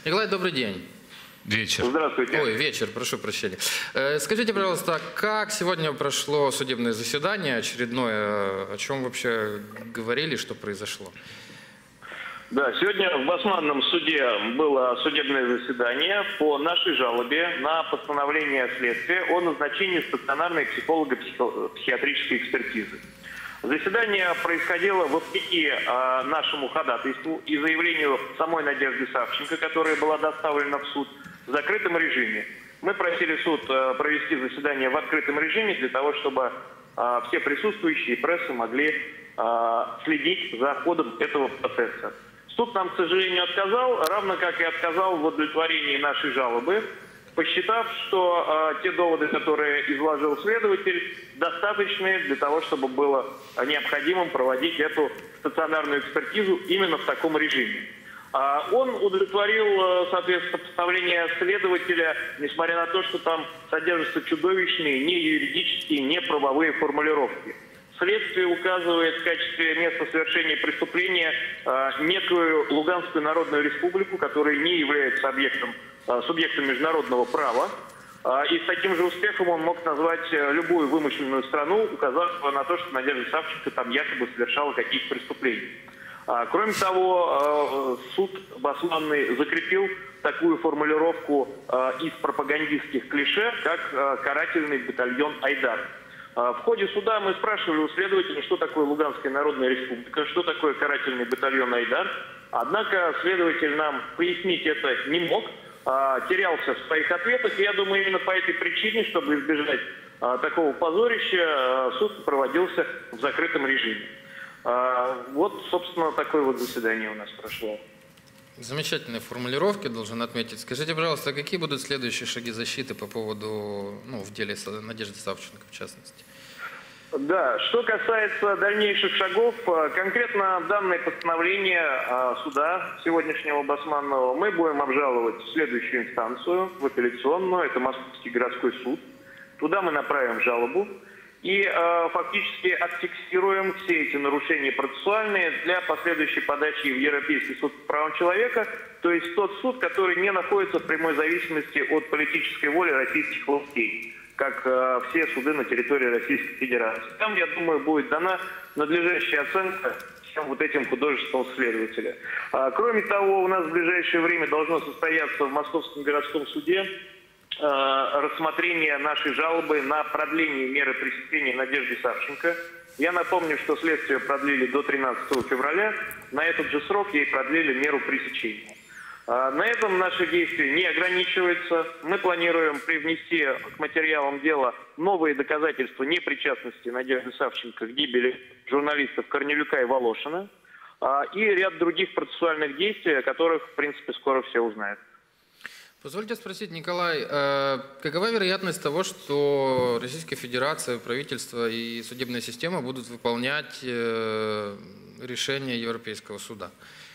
Николай, добрый день. Вечер. Здравствуйте. Ой, вечер, прошу прощения. Скажите, пожалуйста, как сегодня прошло судебное заседание очередное? О чем вообще говорили, что произошло? Да, сегодня в Басманном суде было судебное заседание по нашей жалобе на постановление следствия о назначении стационарной психолого-психиатрической экспертизы. Заседание происходило вопреки нашему ходатайству и заявлению самой Надежды Савченко, которая была доставлена в суд в закрытом режиме. Мы просили суд провести заседание в открытом режиме для того, чтобы все присутствующие и пресса могли следить за ходом этого процесса. Суд нам, к сожалению, отказал, равно как и отказал в удовлетворении нашей жалобы, посчитав, что те доводы, которые изложил следователь, достаточны для того, чтобы было необходимым проводить эту стационарную экспертизу именно в таком режиме. Он удовлетворил, соответственно, постановление следователя, несмотря на то, что там содержатся чудовищные не юридические, не правовые формулировки. Следствие указывает в качестве места совершения преступления некую Луганскую Народную Республику, которая не является субъектом международного права. И с таким же успехом он мог назвать любую вымышленную страну, указав на то, что Надежда Савченко там якобы совершала какие-то преступления. Кроме того, суд басманный закрепил такую формулировку из пропагандистских клише, как «карательный батальон Айдар». В ходе суда мы спрашивали у следователя, что такое Луганская Народная Республика, что такое карательный батальон Айдар. Однако следователь нам пояснить это не мог, терялся в своих ответах. И я думаю, именно по этой причине, чтобы избежать такого позорища, суд проводился в закрытом режиме. Вот, собственно, такое вот заседание у нас прошло. Замечательные формулировки, должен отметить. Скажите, пожалуйста, какие будут следующие шаги защиты по поводу, в деле Надежды Савченко, в частности? Да, что касается дальнейших шагов, конкретно данное постановление суда сегодняшнего басманного мы будем обжаловать в следующую инстанцию, в апелляционную, это Московский городской суд. Туда мы направим жалобу и фактически отфиксируем все эти нарушения процессуальные для последующей подачи в Европейский суд по правам человека, то есть тот суд, который не находится в прямой зависимости от политической воли российских властей, как все суды на территории Российской Федерации. Там, я думаю, будет дана надлежащая оценка всем вот этим художеством следователя. Кроме того, у нас в ближайшее время должно состояться в Московском городском суде рассмотрение нашей жалобы на продление меры пресечения Надежды Савченко. Я напомню, что следствие продлили до 13 февраля. На этот же срок ей продлили меру пресечения. На этом наши действия не ограничиваются. Мы планируем привнести к материалам дела новые доказательства непричастности Надежды Савченко к гибели журналистов Корнелюка и Волошина и ряд других процессуальных действий, о которых, в принципе, скоро все узнают. Позвольте спросить, Николай, какова вероятность того, что Российская Федерация, правительство и судебная система будут выполнять решения Европейского суда?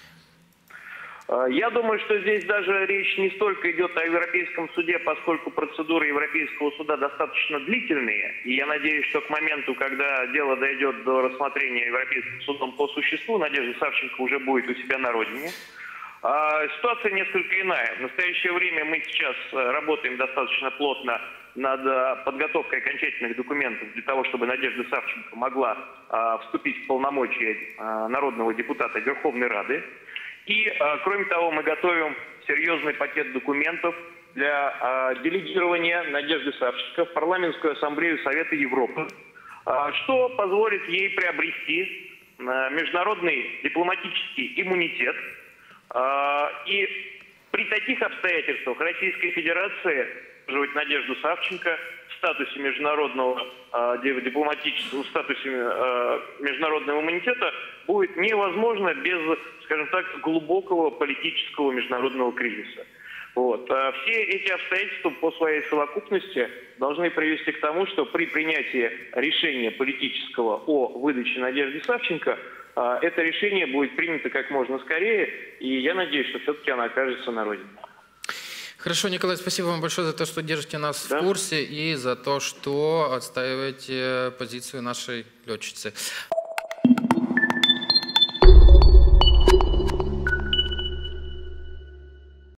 Я думаю, что здесь даже речь не столько идет о Европейском суде, поскольку процедуры Европейского суда достаточно длительные. И я надеюсь, что к моменту, когда дело дойдет до рассмотрения Европейским судом по существу, Надежда Савченко уже будет у себя на родине. Ситуация несколько иная. В настоящее время мы сейчас работаем достаточно плотно над подготовкой окончательных документов для того, чтобы Надежда Савченко могла вступить в полномочия народного депутата Верховной Рады. И, кроме того, мы готовим серьезный пакет документов для делегирования Надежды Савченко в Парламентскую ассамблею Совета Европы, что позволит ей приобрести международный дипломатический иммунитет. И при таких обстоятельствах Российская Федерация Надежду Савченко в статусе международного дипломатического, в статусе международного иммунитета будет невозможно без, скажем так, глубокого политического международного кризиса. Вот. Все эти обстоятельства по своей совокупности должны привести к тому, что при принятии решения политического о выдаче Надежды Савченко это решение будет принято как можно скорее, и я надеюсь, что все-таки она окажется на родине. Хорошо, Николай, спасибо вам большое за то, что держите нас в курсе и за то, что отстаиваете позицию нашей летчицы.